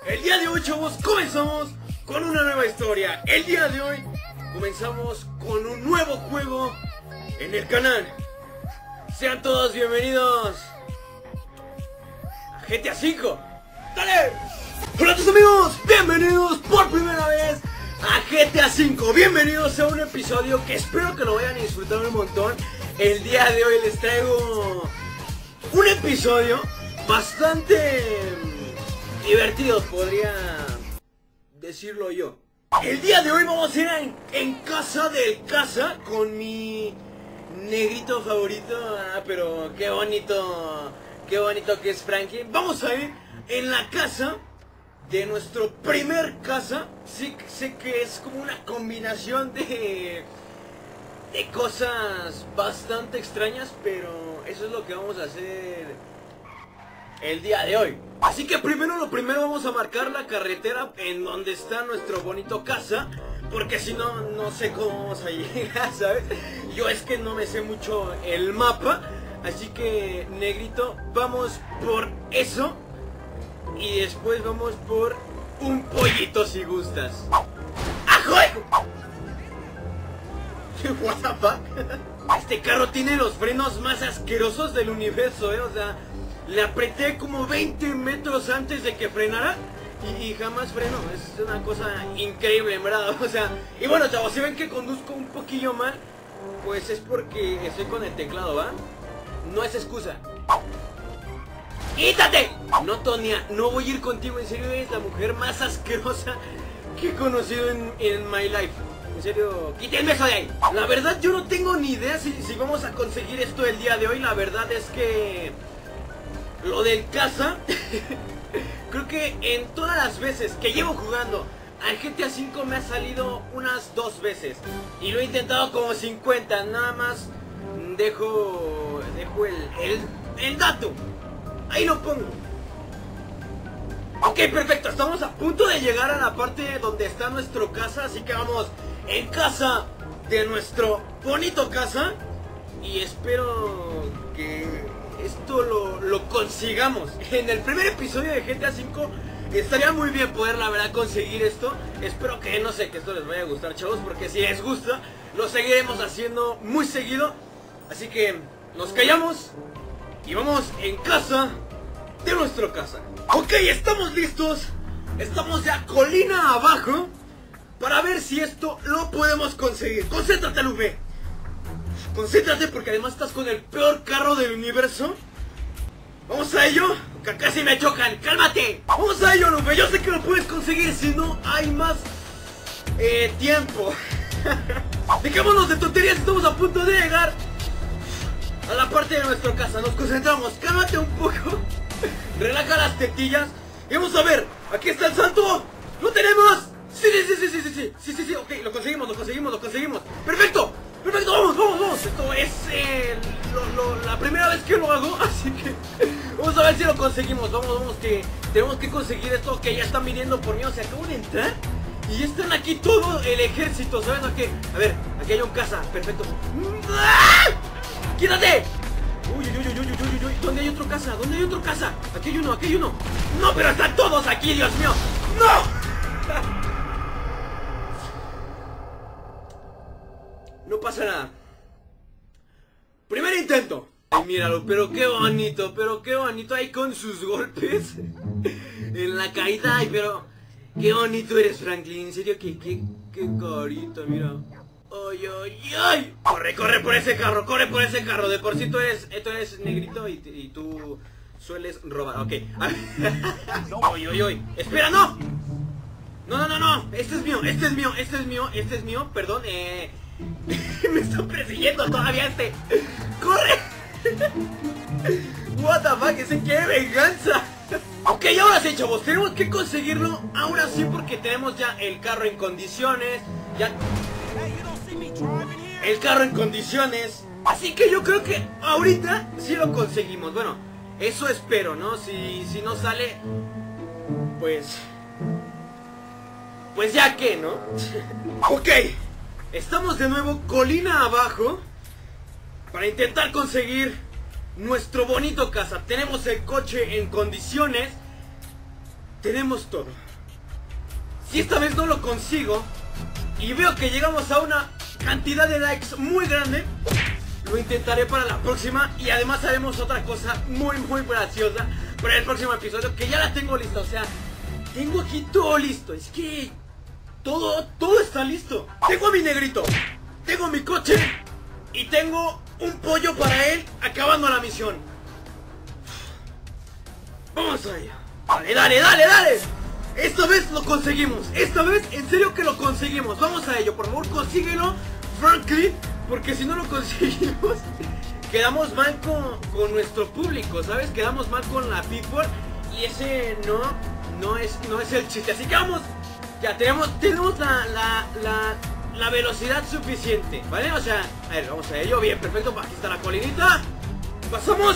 El día de hoy, chavos, comenzamos con una nueva historia. El día de hoy comenzamos con un nuevo juego en el canal. Sean todos bienvenidos a GTA V. ¡Dale! Hola a todos amigos, bienvenidos por primera vez a GTA V. Bienvenidos a un episodio que espero que lo vayan a disfrutar un montón. El día de hoy les traigo un episodio bastante divertido, podría decirlo yo. El día de hoy vamos a ir en casa del casa con mi negrito favorito. Pero qué bonito que es Frankie. Vamos a ir en la casa de nuestro primer casa. Sí, sé que es como una combinación de cosas bastante extrañas, pero eso es lo que vamos a hacer el día de hoy. Así que primero vamos a marcar la carretera en donde está nuestro bonito casa, porque si no, no sé cómo vamos a llegar, ¿sabes? Yo es que no me sé mucho el mapa, así que negrito, vamos por eso y después vamos por un pollito si gustas. ¡Ajoy! What the fuck? Este carro tiene los frenos más asquerosos del universo, o sea, le apreté como 20 metros antes de que frenara y jamás frenó. Es una cosa increíble, en verdad. O sea, y bueno, chavos, si ven que conduzco un poquillo mal, pues es porque estoy con el teclado, ¿va? No es excusa. ¡Quítate! No, Tonia, no voy a ir contigo, en serio, eres la mujer más asquerosa que he conocido en my life. En serio, quítenme eso de ahí. La verdad yo no tengo ni idea si vamos a conseguir esto el día de hoy. La verdad es que lo del casa creo que en todas las veces que llevo jugando al GTA V me ha salido unas 2 veces. Y lo he intentado como 50. Nada más dejo el dato. Ahí lo pongo. Ok, perfecto, estamos a punto de llegar a la parte donde está nuestro casa. Así que vamos en casa de nuestro bonito casa. Y espero que esto lo consigamos. En el primer episodio de GTA V estaría muy bien poder, la verdad, conseguir esto. Espero que, no sé, que esto les vaya a gustar, chavos, porque si les gusta, lo seguiremos haciendo muy seguido. Así que nos callamos y vamos en casa de nuestro casa. Ok, estamos listos. Estamos ya colina abajo para ver si esto lo podemos conseguir. Concéntrate, Lupe. Concéntrate porque además estás con el peor carro del universo. Vamos a ello. Que casi me chocan. ¡Cálmate! Vamos a ello, Lupe. Yo sé que lo puedes conseguir si no hay más tiempo. Dejémonos de tonterías. Estamos a punto de llegar a la parte de nuestra casa. Nos concentramos. Cálmate un poco. Relaja las tetillas. Y vamos a ver. Aquí está el santo. ¡Lo tenemos! Sí, ok, lo conseguimos. ¡Perfecto! ¡Perfecto! ¡Vamos! Esto es la primera vez que lo hago, así que vamos a ver si lo conseguimos. Vamos, que tenemos que conseguir esto. Que ya están viniendo por mí, o sea, acabo de entrar y ya están aquí todo el ejército, ¿saben a qué? A ver, aquí hay un casa, perfecto. ¡Ah! ¡Quítate! Uy, ¿dónde hay otro casa? Aquí hay uno. No, pero están todos aquí, Dios mío. ¡No! No pasa nada. Primer intento. Ay, míralo, pero qué bonito ahí con sus golpes en la caída. Ay, pero qué bonito eres, Franklin. En serio, qué carita, mira. Ay. Corre por ese carro, De por sí tú eres negrito y tú sueles robar. Ok. Espera, no. No. Este es mío. Perdón, me está persiguiendo todavía este. ¡Corre! What the fuck, ese quiere venganza. Ok, ahora sí, chavos, tenemos que conseguirlo. Ahora sí, porque tenemos ya el carro en condiciones. Así que yo creo que ahorita sí lo conseguimos. Bueno, eso espero, ¿no? Si no sale, pues ya que, ¿no? Ok. Estamos de nuevo colina abajo para intentar conseguir nuestro bonito casa. Tenemos el coche en condiciones tenemos todo. Si esta vez no lo consigo y veo que llegamos a una cantidad de likes muy grande, lo intentaré para la próxima. Y además haremos otra cosa muy graciosa para el próximo episodio, que ya la tengo lista. O sea, tengo aquí todo listo. Es que todo está listo. Tengo a mi negrito, tengo mi coche y tengo un pollo para él acabando la misión. Vamos a ello. Dale. Esta vez lo conseguimos. Esta vez en serio que lo conseguimos. Vamos a ello. Por favor, consíguelo, Franklin, porque si no lo conseguimos quedamos mal con nuestro público, ¿sabes? Quedamos mal con la people y ese no es el chiste. Así que vamos. Ya tenemos la velocidad suficiente, ¿vale? O sea, a ver, vamos a ello. Bien, perfecto. Aquí está la colinita. Pasamos.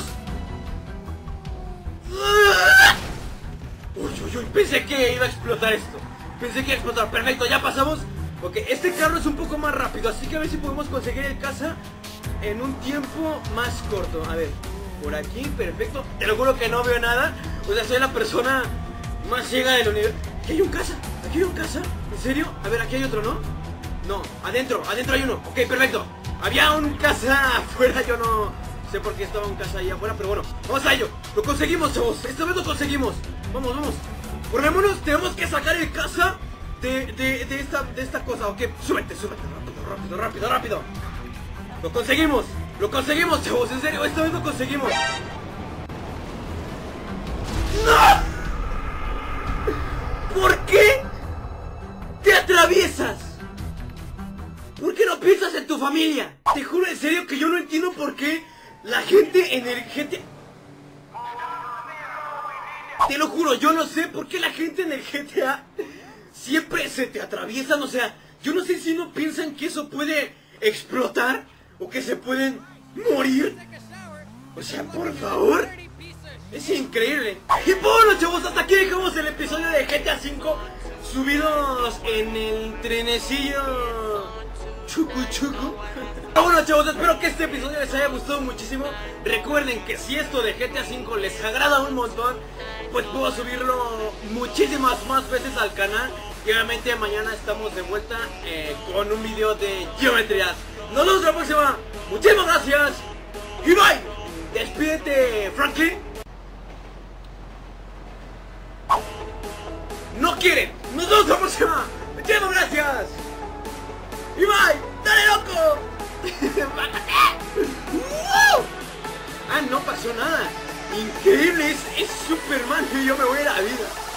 Uy, pensé que iba a explotar esto. Pensé que iba a explotar. Perfecto, ya pasamos. Ok, este carro es un poco más rápido, así que a ver si podemos conseguir el casa en un tiempo más corto. A ver, por aquí, perfecto. Te lo juro que no veo nada. O sea, soy la persona más ciega del universo. Aquí hay un casa, ¿en serio? A ver, aquí hay otro, ¿no? No, adentro hay uno. Ok, perfecto. Había un casa afuera, yo no sé por qué estaba un casa ahí afuera, pero bueno, vamos a ello. Lo conseguimos, chavos, esta vez lo conseguimos. Vamos. Formémonos, tenemos que sacar el casa de esta cosa. Ok, súbete, rápido. Lo conseguimos, chavos, en serio, esta vez lo conseguimos. ¡No! ¿Por qué te atraviesas? ¿Por qué no piensas en tu familia? Te juro en serio que yo no entiendo por qué la gente en el GTA... Te lo juro, yo no sé por qué la gente en el GTA siempre se te atraviesan. O sea, yo no sé si no piensan que eso puede explotar o que se pueden morir. O sea, por favor, es increíble. Y bueno, chavos, hasta aquí dejamos el episodio de GTA V subidos en el trenecillo chucu. Bueno, chavos, espero que este episodio les haya gustado muchísimo. Recuerden que si esto de GTA V les agrada un montón, pues puedo subirlo muchísimas más veces al canal. Y obviamente mañana estamos de vuelta con un video de Geometry Dash. Nos vemos la próxima. Muchísimas gracias y bye. Despídete, Franklin. No quieren. Nos vemos la próxima. Muchísimas gracias y bye. ¡Dale, loco! Ah, no pasó nada. Increíble, es Superman y yo me voy a la vida.